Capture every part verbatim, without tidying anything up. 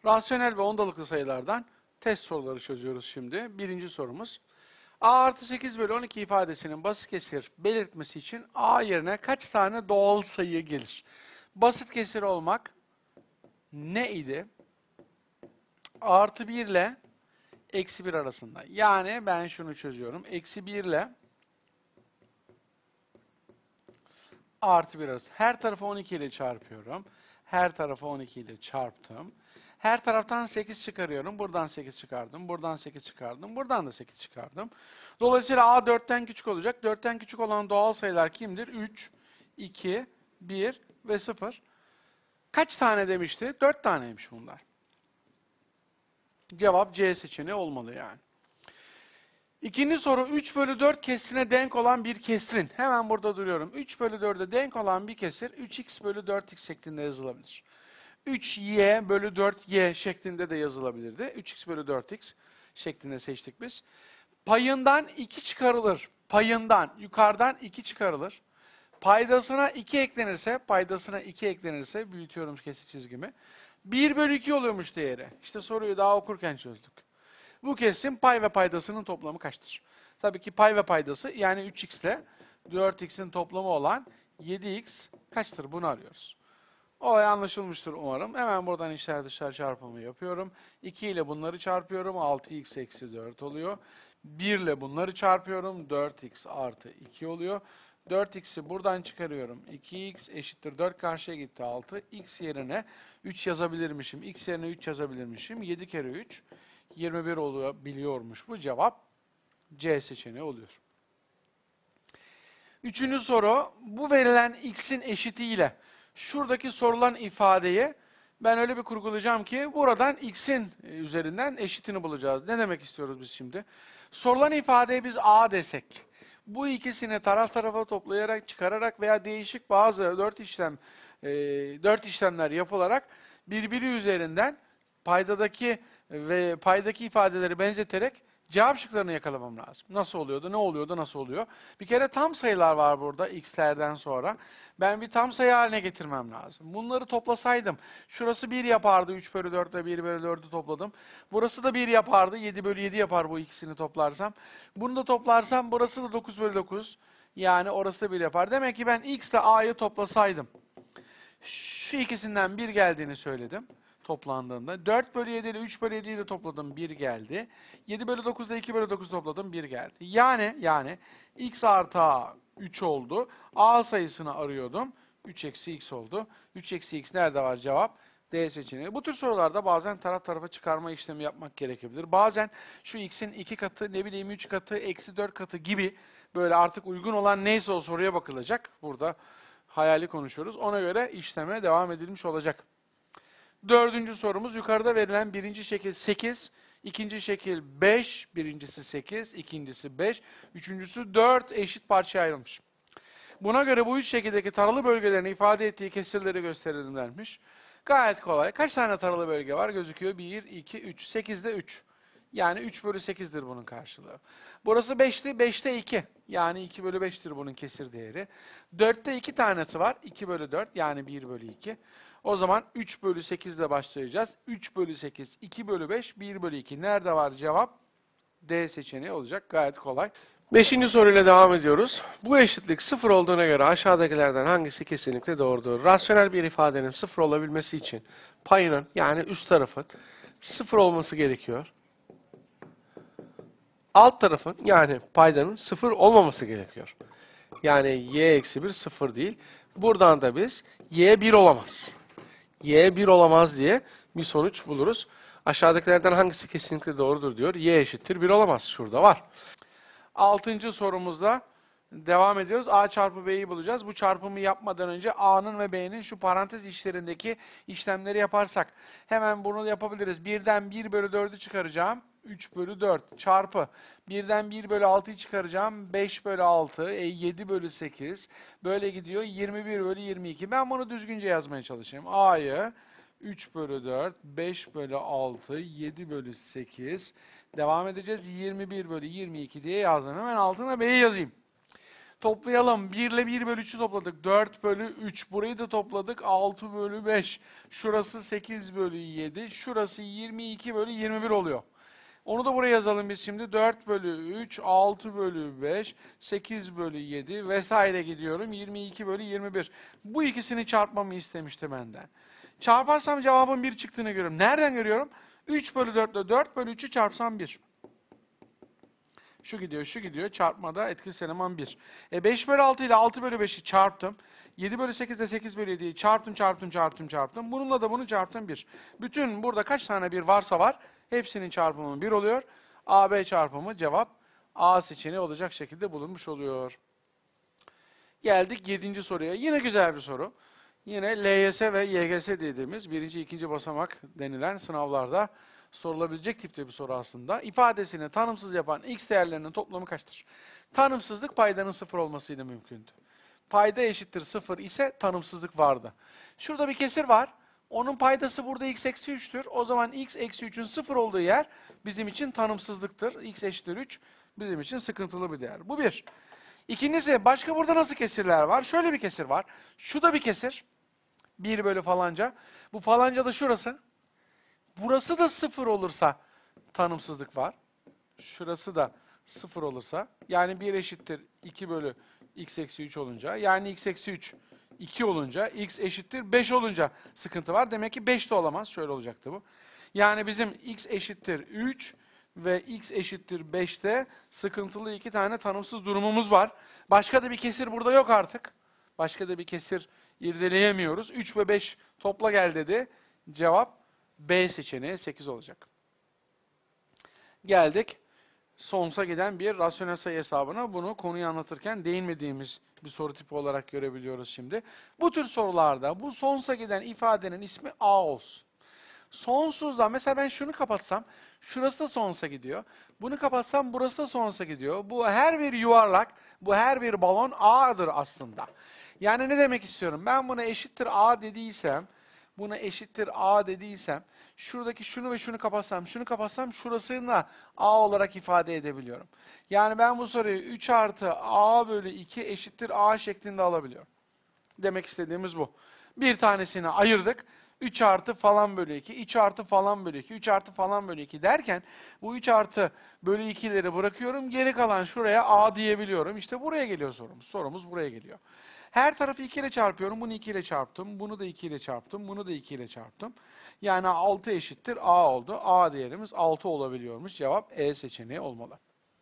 Rasyonel ve ondalıklı sayılardan test soruları çözüyoruz şimdi. Birinci sorumuz. A artı sekiz bölü on iki ifadesinin basit kesir belirtmesi için A yerine kaç tane doğal sayı gelir? Basit kesir olmak ne idi? Artı bir ile eksi bir arasında. Yani ben şunu çözüyorum. Eksi bir ile artı bir arası. Her tarafı on iki ile çarpıyorum. Her tarafı on iki ile çarptım. Her taraftan sekiz çıkarıyorum. Buradan sekiz çıkardım. Buradan sekiz çıkardım. Buradan da sekiz çıkardım. Dolayısıyla A dörtten küçük olacak. dörtten küçük olan doğal sayılar kimdir? üç, iki, bir ve sıfır. Kaç tane demişti? dört taneymiş bunlar. Cevap C seçeneği olmalı yani. İkinci soru üç bölü dört kesrine denk olan bir kesrin. Hemen burada duruyorum. üç bölü dörde denk olan bir kesir üç x bölü dört x şeklinde yazılabilir. üç y bölü dört y şeklinde de yazılabilirdi. üç x bölü dört x şeklinde seçtik biz. Payından iki çıkarılır. Payından, yukarıdan iki çıkarılır. Paydasına iki eklenirse, paydasına iki eklenirse, büyütüyorum kesik çizgimi. bir bölü iki oluyormuş değeri. İşte soruyu daha okurken çözdük. Bu kesim pay ve paydasının toplamı kaçtır? Tabii ki pay ve paydası yani üç x ile dört x'in toplamı olan yedi x kaçtır? Bunu arıyoruz. Olay anlaşılmıştır umarım. Hemen buradan içler dışlar çarpımı yapıyorum. iki ile bunları çarpıyorum. altı x eksi dört oluyor. bir ile bunları çarpıyorum. dört x artı iki oluyor. dört x'i buradan çıkarıyorum. iki x eşittir dört karşıya gitti altı. X yerine üç yazabilirmişim. X yerine üç yazabilirmişim. yedi kere üç. yirmi bir oluyor, biliyormuş bu. Cevap C seçeneği oluyor. Üçüncü soru. Bu verilen x'in eşitiyle şuradaki sorulan ifadeyi ben öyle bir kurgulayacağım ki buradan x'in üzerinden eşitini bulacağız. Ne demek istiyoruz biz şimdi? Sorulan ifadeye biz a desek, bu ikisini taraf tarafa toplayarak, çıkararak veya değişik bazı dört işlem, e, dört işlemler yapılarak birbiri üzerinden paydadaki ve paydaki ifadeleri benzeterek cevap şıklarını yakalamam lazım. Nasıl oluyordu, ne oluyordu, nasıl oluyor? Bir kere tam sayılar var burada x'lerden sonra. Ben bir tam sayı haline getirmem lazım. Bunları toplasaydım, şurası bir yapardı, üç bölü dört ile bir bölü dördü topladım. Burası da bir yapardı, yedi bölü yedi yapar bu ikisini toplarsam. Bunu da toplarsam burası da dokuz bölü dokuz. Yani orası da bir yapar. Demek ki ben x ile a'yı toplasaydım, şu ikisinden bir geldiğini söyledim toplandığında. dört bölü yedi ile üç bölü yediyi de topladım, bir geldi. yedi bölü dokuz ile iki bölü dokuz topladım, bir geldi. Yani yani x artı a üç oldu. A sayısını arıyordum. üç eksi x oldu. üç eksi x nerede var cevap? D seçeneği. Bu tür sorularda bazen taraf tarafa çıkarma işlemi yapmak gerekebilir. Bazen şu x'in iki katı, ne bileyim üç katı, eksi dört katı gibi böyle artık uygun olan neyse o soruya bakılacak. Burada hayali konuşuyoruz. Ona göre işleme devam edilmiş olacak. Dördüncü sorumuz yukarıda verilen birinci şekil sekiz, ikinci şekil beş, birincisi sekiz, ikincisi beş, üçüncüsü dört eşit parçaya ayrılmış. Buna göre bu üç şekildeki taralı bölgelerini ifade ettiği kesirleri gösterelim denmiş. Gayet kolay. Kaç tane taralı bölge var? Gözüküyor. bir, iki, üç. sekizde üç. Yani üç bölü sekizdir bunun karşılığı. Burası beşti. beşte iki. Yani iki bölü beştir bunun kesir değeri. dörtte iki tanesi var. iki bölü dört. Yani bir bölü iki. O zaman üç bölü sekiz ile başlayacağız. üç bölü sekiz, iki bölü beş, bir bölü iki. Nerede var cevap? D seçeneği olacak. Gayet kolay. Beşinci soruyla devam ediyoruz. Bu eşitlik sıfır olduğuna göre aşağıdakilerden hangisi kesinlikle doğrudur? Rasyonel bir ifadenin sıfır olabilmesi için payının yani üst tarafın sıfır olması gerekiyor. Alt tarafın yani paydanın sıfır olmaması gerekiyor. Yani y eksi bir sıfır değil. Buradan da biz y bir olamaz. Y bir olamaz diye bir sonuç buluruz. Aşağıdakilerden hangisi kesinlikle doğrudur diyor. Y eşittir bir olamaz. Şurada var. Altıncı sorumuzda devam ediyoruz. A çarpı B'yi bulacağız. Bu çarpımı yapmadan önce A'nın ve B'nin şu parantez içlerindeki işlemleri yaparsak hemen bunu yapabiliriz. birden bir bölü dördü çıkaracağım. üç bölü dört çarpı birden bir bölü altıyı çıkaracağım. beş bölü altı, e, yedi bölü sekiz. Böyle gidiyor. yirmi bir bölü yirmi iki. Ben bunu düzgünce yazmaya çalışayım. A'yı üç bölü dört, beş bölü altı, yedi bölü sekiz. Devam edeceğiz. yirmi bir bölü yirmi iki diye yazdım. Hemen altına B'yi yazayım. Toplayalım. bir ile bir bölü üçü topladık. dört bölü üç. Burayı da topladık. altı bölü beş. Şurası sekiz bölü yedi. Şurası yirmi iki bölü yirmi bir oluyor. Onu da buraya yazalım biz şimdi. dört bölü üç, altı bölü beş, sekiz bölü yedi vesaire gidiyorum. yirmi iki bölü yirmi bir. Bu ikisini çarpmamı istemişti benden. Çarparsam cevabın bir çıktığını görüyorum. Nereden görüyorum? üç bölü dört ile dört bölü üçü çarpsam bir. Şu gidiyor, şu gidiyor. Çarpmada etkisiz eleman bir. E beş bölü altı ile altı bölü beşi çarptım. yedi bölü sekiz ile sekiz bölü yediyi çarptım, çarptım, çarptım, çarptım. Bununla da bunu çarptım bir. Bütün burada kaç tane bir varsa var. Hepsinin çarpımı bir oluyor. A B çarpımı cevap A seçeneği olacak şekilde bulunmuş oluyor. Geldik yedinci soruya. Yine güzel bir soru. Yine L Y S ve Y G S dediğimiz birinci, ikinci basamak denilen sınavlarda sorulabilecek tipte bir soru aslında. İfadesini tanımsız yapan x değerlerinin toplamı kaçtır? Tanımsızlık paydanın sıfır olmasıyla mümkündü. Payda eşittir sıfır ise tanımsızlık vardı. Şurada bir kesir var. Onun paydası burada x eksi üç'tür. O zaman x eksi üçün sıfır olduğu yer bizim için tanımsızlıktır. X eşittir üç bizim için sıkıntılı bir değer. Bu bir. İkincisi, başka burada nasıl kesirler var? Şöyle bir kesir var. Şu da bir kesir. bir bölü falanca. Bu falanca da şurası. Burası da sıfır olursa tanımsızlık var. Şurası da sıfır olursa. Yani bir eşittir iki bölü x eksi üç olunca. Yani x eksi üç iki olunca. X eşittir beş olunca sıkıntı var. Demek ki beş de olamaz. Şöyle olacaktı bu. Yani bizim x eşittir üç ve x eşittir beşte sıkıntılı iki tane tanımsız durumumuz var. Başka da bir kesir burada yok artık. Başka da bir kesir irdeleyemiyoruz. üç ve beş topla gel dedi. Cevap B seçeneği sekiz olacak. Geldik sonsuza giden bir rasyonel sayı hesabına. Bunu konuyu anlatırken değinmediğimiz bir soru tipi olarak görebiliyoruz şimdi. Bu tür sorularda bu sonsuza giden ifadenin ismi A olsun. Sonsuzda mesela ben şunu kapatsam, şurası da sonsuza gidiyor. Bunu kapatsam burası da sonsuza gidiyor. Bu her bir yuvarlak, bu her bir balon A'dır aslında. Yani ne demek istiyorum? Ben buna eşittir A dediysem, buna eşittir A dediysem, şuradaki şunu ve şunu kapatsam, şunu kapatsam şurasını da A olarak ifade edebiliyorum. Yani ben bu soruyu üç artı A bölü iki eşittir A şeklinde alabiliyorum. Demek istediğimiz bu. Bir tanesini ayırdık. üç artı falan bölü iki, üç artı falan bölü iki, üç artı falan bölü iki derken bu üç artı bölü ikileri bırakıyorum. Geri kalan şuraya A diyebiliyorum. İşte buraya geliyor sorumuz. Sorumuz buraya geliyor. Her tarafı iki ile çarpıyorum. Bunu iki ile çarptım. Bunu da iki ile çarptım. Bunu da iki ile çarptım. Yani altı eşittir A oldu. A değerimiz altı olabiliyormuş. Cevap E seçeneği olmalı.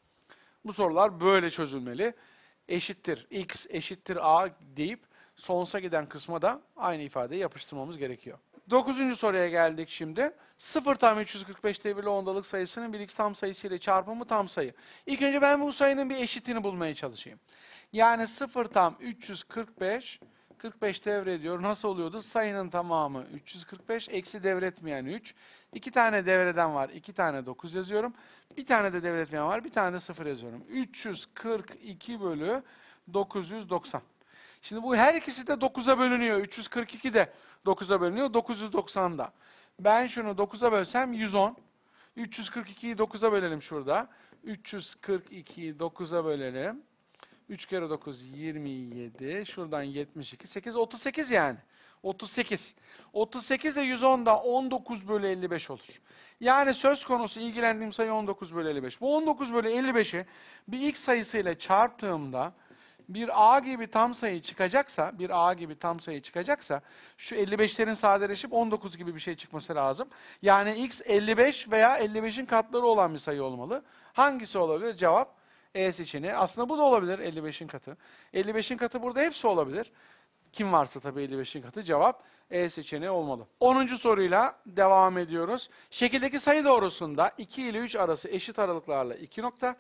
Bu sorular böyle çözülmeli. Eşittir x eşittir A deyip sonsuza giden kısma da aynı ifadeyi yapıştırmamız gerekiyor. Dokuzuncu soruya geldik şimdi. sıfır tam üç yüz kırk beş devirli ondalık sayısının bir x tam sayısı ile çarpımı tam sayı. İlk önce ben bu sayının bir eşitini bulmaya çalışayım. Yani sıfır tam üç yüz kırk beş, kırk beş devrediyor. Nasıl oluyordu? Sayının tamamı üç yüz kırk beş, eksi devretmeyen üç. İki tane devreden var, iki tane dokuz yazıyorum. Bir tane de devretmeyen var, bir tane de sıfır yazıyorum. üç yüz kırk iki bölü dokuz yüz doksan. Şimdi bu her ikisi de dokuza bölünüyor. üç yüz kırk iki de dokuza bölünüyor. dokuz yüz doksan da. Ben şunu dokuza bölsem yüz on. üç yüz kırk ikiyi dokuza bölelim şurada. üç yüz kırk ikiyi dokuza bölelim. üç kere dokuz yirmi yedi. Şuradan yetmiş iki. sekiz otuz sekiz yani. otuz sekiz. otuz sekiz ile yüz on da on dokuz bölü elli beş olur. Yani söz konusu ilgilendiğim sayı on dokuz bölü elli beş. Bu on dokuz bölü elli beşi bir x sayısıyla çarptığımda bir A gibi tam sayı çıkacaksa, bir A gibi tam sayı çıkacaksa şu elli beşlerin sadeleşip on dokuz gibi bir şey çıkması lazım. Yani x elli beş veya elli beşin katları olan bir sayı olmalı. Hangisi olabilir? Cevap E seçeneği. Aslında bu da olabilir elli beşin katı. elli beşin katı burada hepsi olabilir. Kim varsa tabii elli beşin katı cevap E seçeneği olmalı. onuncu soruyla devam ediyoruz. Şekildeki sayı doğrusunda iki ile üç arası eşit aralıklarla iki nokta,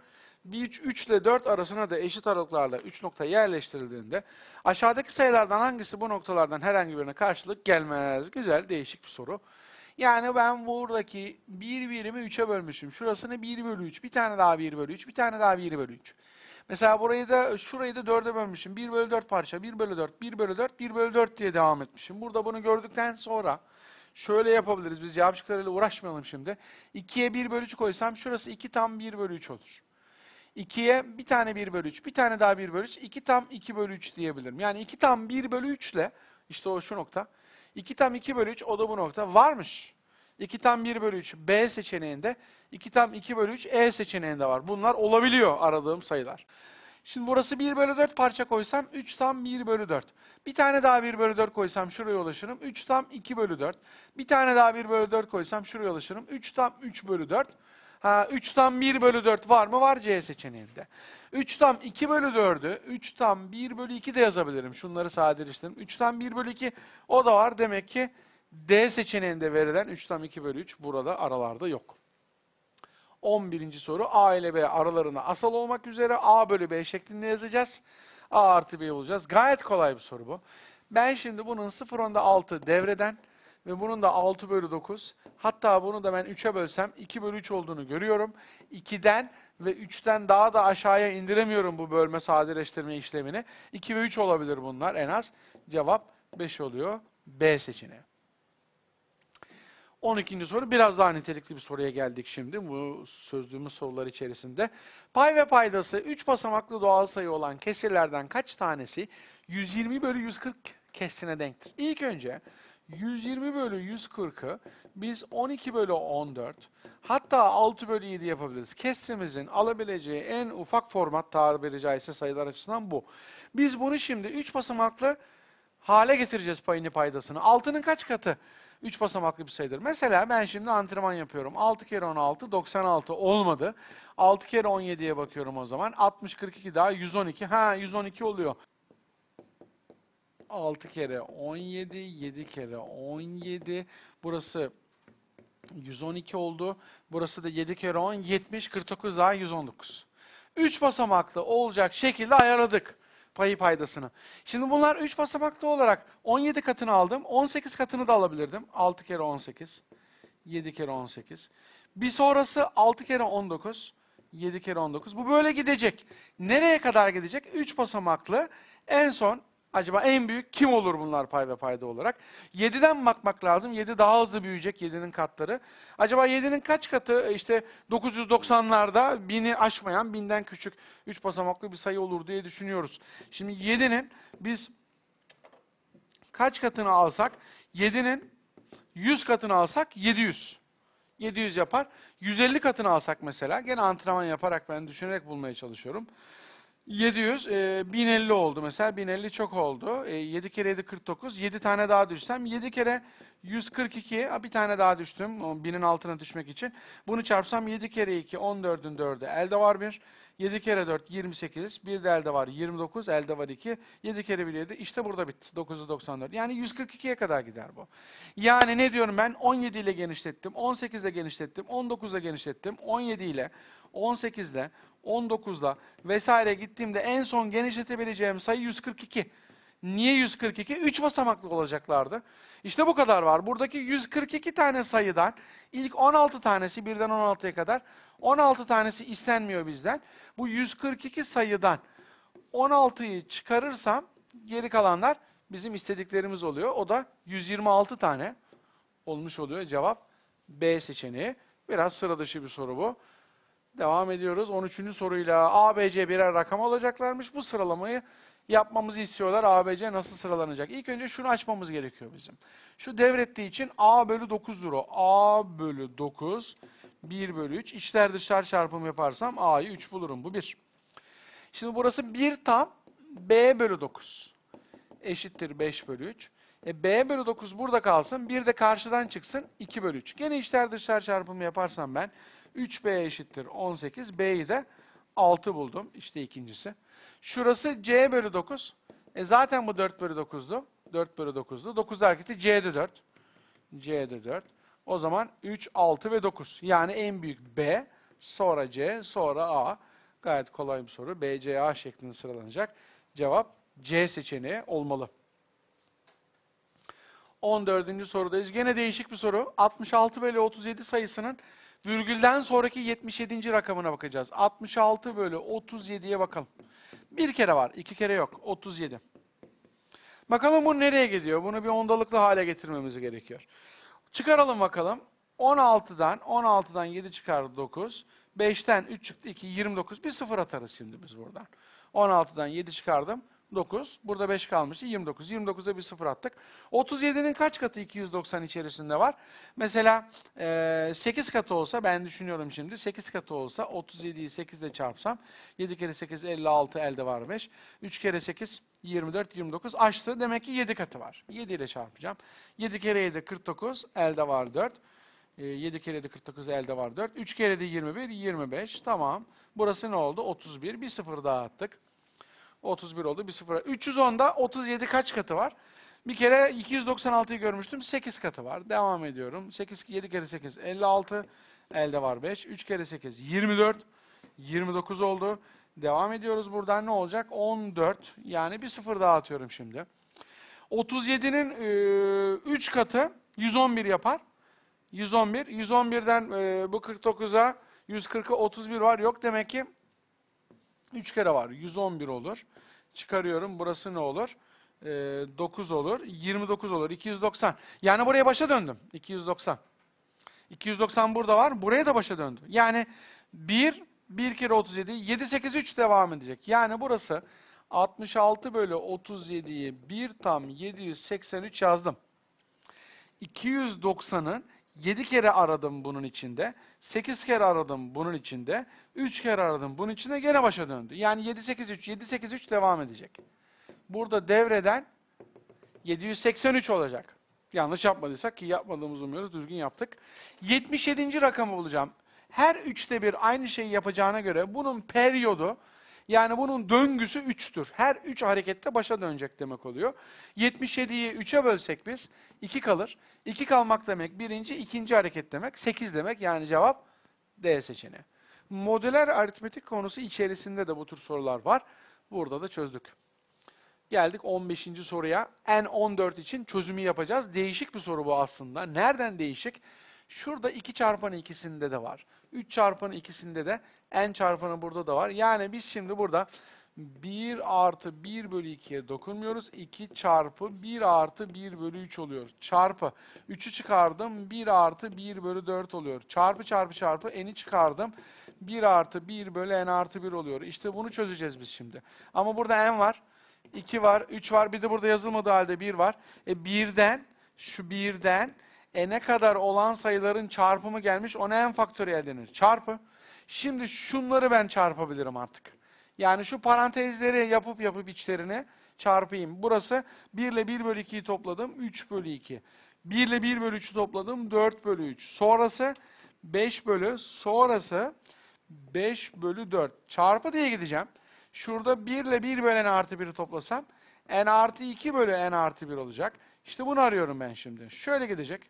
üç ile dört arasına da eşit aralıklarla üç nokta yerleştirildiğinde aşağıdaki sayılardan hangisi bu noktalardan herhangi birine karşılık gelmez? Güzel, değişik bir soru. Yani ben buradaki bir birimi üçe bölmüşüm. Şurasını bir bölü üç, bir tane daha bir bölü üç, bir tane daha bir bölü üç. Mesela burayı da şurayı da dörde bölmüşüm. bir bölü dört parça, bir bölü dört, bir bölü dört, bir bölü dört diye devam etmişim. Burada bunu gördükten sonra şöyle yapabiliriz. Biz cevap şıklarıyla uğraşmayalım şimdi. ikiye bir bölü üç koysam şurası iki tam bir bölü üç olur. ikiye bir tane bir bölü üç, bir tane daha bir bölü üç, iki tam iki bölü üç diyebilirim. Yani iki tam bir bölü üç ile, işte o şu nokta, iki tam iki bölü üç, o da bu nokta varmış. iki tam bir bölü üç B seçeneğinde, iki tam iki bölü üç E seçeneğinde var. Bunlar olabiliyor aradığım sayılar. Şimdi burası bir bölü dört parça koysam üç tam bir bölü dört. Bir tane daha bir bölü dört koysam şuraya ulaşırım. üç tam iki bölü dört. Bir tane daha bir bölü dört koysam şuraya ulaşırım. üç tam üç bölü dört. Ha, üç tam bir bölü dört var mı? Var C seçeneğinde. üç tam iki bölü dördü, üç tam bir bölü iki de yazabilirim. Şunları sadeleştirdim. üç tam bir bölü iki, o da var. Demek ki D seçeneğinde verilen üç tam iki bölü üç burada aralarda yok. on birinci soru, A ile B aralarında asal olmak üzere A bölü B şeklinde yazacağız. A artı B'yi bulacağız. Gayet kolay bir soru bu. Ben şimdi bunun sıfır onda altı devreden ve bunun da altı bölü dokuz, hatta bunu da ben üçe bölsem iki bölü üç olduğunu görüyorum. ikiden ve üçten daha da aşağıya indiremiyorum bu bölme sadeleştirme işlemini. iki ve üç olabilir bunlar en az. Cevap beş oluyor. B seçeneği. on ikinci soru, biraz daha nitelikli bir soruya geldik şimdi bu sözlüğümüz sorular içerisinde. Pay ve paydası üç basamaklı doğal sayı olan kesirlerden kaç tanesi yüz yirmi bölü yüz kırk kesrine denktir? İlk önce yüz yirmi bölü yüz kırkı biz on iki bölü on dört, hatta altı bölü yedi yapabiliriz. Kesrimizin alabileceği en ufak format, tabiri caizse sayılar açısından bu. Biz bunu şimdi üç basamaklı hale getireceğiz payını paydasını. altının kaç katı üç basamaklı bir sayıdır? Mesela ben şimdi antrenman yapıyorum. altı kere on altı, doksan altı olmadı. altı kere on yediye bakıyorum o zaman. altmış, kırk iki daha yüz on iki. Ha, yüz on iki oluyor. altı kere on yedi, yedi kere on yedi. Burası yüz on iki oldu. Burası da yedi kere on, yetmiş, kırk dokuz daha yüz on dokuz. üç basamaklı olacak şekilde ayarladık payı paydasını. Şimdi bunlar üç basamaklı olarak on yedi katını aldım. on sekiz katını da alabilirdim. altı kere on sekiz, yedi kere on sekiz. Bir sonrası altı kere on dokuz, yedi kere on dokuz. Bu böyle gidecek. Nereye kadar gidecek? üç basamaklı. En son acaba en büyük kim olur bunlar pay ve payda olarak? yediden bakmak lazım. yedi daha hızlı büyüyecek, yedinin katları. Acaba yedinin kaç katı işte dokuz yüz doksanlarda bini aşmayan, binden küçük üç basamaklı bir sayı olur diye düşünüyoruz. Şimdi yedinin biz kaç katını alsak? yedinin yüz katını alsak yedi yüz. yedi yüz yapar. yüz elli katını alsak mesela, gene antrenman yaparak ben düşünerek bulmaya çalışıyorum. yedi yüz, e, bin elli oldu mesela. bin elli çok oldu. E, yedi kere yedi kırk dokuz. yedi tane daha düşsem. yedi kere yüz kırk iki. Bir tane daha düştüm. O binin altına düşmek için. Bunu çarpsam yedi kere iki, on dördün dördü. Elde var bir. yedi kere dört, yirmi sekiz. Bir de elde var yirmi dokuz. Elde var iki. yedi kere bir, yedi. İşte burada bitti. dokuz yüz doksan dört. Yani yüz kırk ikiye kadar gider bu. Yani ne diyorum ben? on yedi ile genişlettim. on sekiz ile genişlettim. on dokuz ile genişlettim. on yedi ile, on sekiz ile, on dokuzla vesaire gittiğimde en son genişletebileceğim sayı yüz kırk iki. Niye yüz kırk iki? üç basamaklı olacaklardı. İşte bu kadar var. Buradaki yüz kırk iki tane sayıdan ilk on altı tanesi, birden on altıya kadar on altı tanesi istenmiyor bizden. Bu yüz kırk iki sayıdan on altıyı çıkarırsam geri kalanlar bizim istediklerimiz oluyor. O da yüz yirmi altı tane olmuş oluyor. Cevap B seçeneği. Biraz sıra dışı bir soru bu. Devam ediyoruz. on üçüncü soruyla A, B, C birer rakam alacaklarmış. Bu sıralamayı yapmamızı istiyorlar. A, B, C nasıl sıralanacak? İlk önce şunu açmamız gerekiyor bizim. Şu devrettiği için A bölü dokuzdur o. A bölü dokuz, bir bölü üç. İçler dışlar çarpımı yaparsam A'yı üç bulurum. Bu bir. Şimdi burası bir tam B bölü dokuz. Eşittir beş bölü üç. E, B bölü dokuz burada kalsın. bir de karşıdan çıksın. iki bölü üç. Gene içler dışlar çarpımı yaparsam ben üç B eşittir on sekiz. B'yi de altı buldum. İşte ikincisi. Şurası C bölü dokuz. E zaten bu dört bölü dokuzdu. dört bölü dokuzdu. dokuz hareketi C'de dört. C'de dört. O zaman üç, altı ve dokuz. Yani en büyük B, sonra C, sonra A. Gayet kolay bir soru. B, C, A şeklinde sıralanacak. Cevap C seçeneği olmalı. on dördüncü sorudayız. Gene değişik bir soru. altmış altı bölü otuz yedi sayısının virgülden sonraki yetmiş yedinci rakamına bakacağız. altmış altı bölü otuz yediye bakalım. Bir kere var, iki kere yok. otuz yedi. Bakalım bu nereye gidiyor? Bunu bir ondalıklı hale getirmemiz gerekiyor. Çıkaralım bakalım. on altıdan, on altıdan yedi çıkar dokuz. beşten üç çıktı iki, yirmi dokuz. Bir sıfır atarız şimdi biz buradan. on altıdan yedi çıkardım. dokuz. Burada beş kalmıştı. yirmi dokuz. yirmi dokuza bir sıfır attık. otuz yedinin kaç katı iki yüz doksan içerisinde var? Mesela e, sekiz katı olsa, ben düşünüyorum şimdi. sekiz katı olsa otuz yediyi sekiz ile çarpsam. yedi kere sekiz elli altı, elde var beş. üç kere sekiz yirmi dört, yirmi dokuz. Açtı. Demek ki yedi katı var. yedi ile çarpacağım. yedi kere yedi kırk dokuz. Elde var dört. E, yedi kere yedi kırk dokuz, elde var dört. üç kere de yirmi bir, yirmi beş. Tamam. Burası ne oldu? otuz bir. Bir sıfır daha attık. otuz bir oldu. Bir sıfır. üç yüz onda otuz yedi kaç katı var? Bir kere iki yüz doksan altıyı görmüştüm. sekiz katı var. Devam ediyorum. sekiz, yedi kere sekiz elli altı. Elde var beş. üç kere sekiz yirmi dört. yirmi dokuz oldu. Devam ediyoruz buradan. Ne olacak? on dört. Yani bir sıfır daha atıyorum şimdi. otuz yedinin e, üç katı yüz on bir yapar. yüz on bir. yüz on birden e, bu kırk dokuza yüz kırka otuz bir var. Yok, demek ki üç kere var. yüz on bir olur. Çıkarıyorum. Burası ne olur? Ee, dokuz olur. yirmi dokuz olur. iki yüz doksan. Yani buraya başa döndüm. iki yüz doksan. iki yüz doksan burada var. Buraya da başa döndü. Yani bir, bir kere otuz yedi. yedi, sekiz, üç devam edecek. Yani burası altmış altı bölü otuz yediyi bir tam yedi yüz seksen üç yazdım. iki yüz doksanı yedi kere aradım bunun içinde. sekiz kere aradım bunun içinde. üç kere aradım bunun içinde, gene başa döndü. Yani yedi sekiz üç, yedi sekiz üç devam edecek. Burada devreden yedi yüz seksen üç olacak. Yanlış yapmadıysak, ki yapmadığımızı umuyoruz, düzgün yaptık. yetmiş yedinci rakamı bulacağım. Her üçte bir aynı şeyi yapacağına göre bunun periyodu, yani bunun döngüsü üçtür. Her üç harekette başa dönecek demek oluyor. yetmiş yediyi üçe bölsek biz iki kalır. iki kalmak demek birinci, ikinci hareket demek. sekiz demek, yani cevap D seçeneği. Modüler aritmetik konusu içerisinde de bu tür sorular var. Burada da çözdük. Geldik on beşinci soruya. N on dört için çözümü yapacağız. Değişik bir soru bu aslında. Nereden değişik? Şurada iki çarpanı ikisinde de var. üç çarpanı ikisinde de, n çarpanı burada da var. Yani biz şimdi burada bir artı bir bölü ikiye dokunmuyoruz. iki çarpı bir artı bir bölü üç oluyor. Çarpı. üçü çıkardım. bir artı bir bölü dört oluyor. Çarpı çarpı çarpı n'i çıkardım. bir artı bir bölü n artı bir oluyor. İşte bunu çözeceğiz biz şimdi. Ama burada n var. iki var, üç var. Bir de burada yazılmadığı halde bir var. E birden, şu birden n'e kadar olan sayıların çarpımı gelmiş. Ona n faktöriyel denir. Çarpı. Şimdi şunları ben çarpabilirim artık. Yani şu parantezleri yapıp yapıp içlerini çarpayım. Burası bir ile bir bölü ikiyi topladım. üç bölü iki. bir ile bir bölü üçü topladım. dört bölü üç. Sonrası beş bölü. Sonrası beş bölü dört. Çarpı diye gideceğim. Şurada bir ile bir bölü n artı bir'i toplasam n artı iki bölü n artı bir olacak. İşte bunu arıyorum ben şimdi. Şöyle gidecek.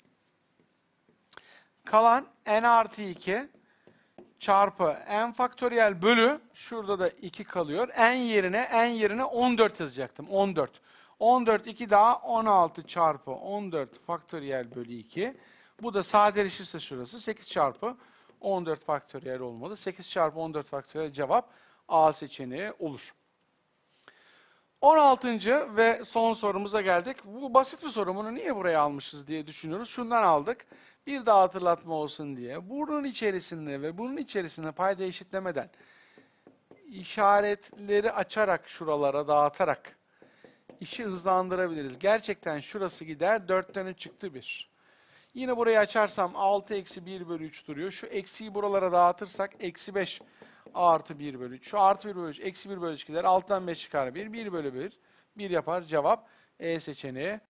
Kalan n artı iki çarpı n faktöriyel bölü, şurada da iki kalıyor. N yerine n yerine on dört yazacaktım. on dört. on dört, iki daha on altı çarpı on dört faktöriyel bölü iki. Bu da sadeleşirse şurası sekiz çarpı on dört faktöriyel olmalı. sekiz çarpı on dört faktöriyel cevap A seçeneği olur. on altıncı ve son sorumuza geldik. Bu basit bir soru. Bunu niye buraya almışız diye düşünüyoruz. Şundan aldık. Bir daha hatırlatma olsun diye. Bunun içerisinde ve bunun içerisinde payda eşitlemeden işaretleri açarak, şuralara dağıtarak işi hızlandırabiliriz. Gerçekten şurası gider. dörtten üç çıktı bir. Yine burayı açarsam altı eksi bir bölü üç duruyor. Şu eksiyi buralara dağıtırsak eksi beş artı bir bölü üç. Şu artı bir bölü üç, eksi bir bölü üç gider. altıdan beş çıkar bir. bir bölü bir. bir yapar. Cevap E seçeneği.